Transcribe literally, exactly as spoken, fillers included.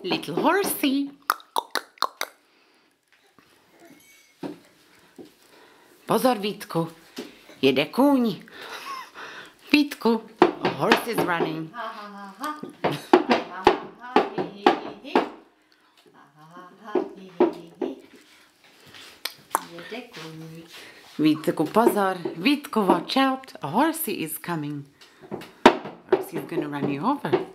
Little horsey. Pozor, Vítku. Jede kůň. Vítku. A horse is running. Vítku, pozor. Vítku, watch out. A horsey is coming. Horsey is gonna run you over.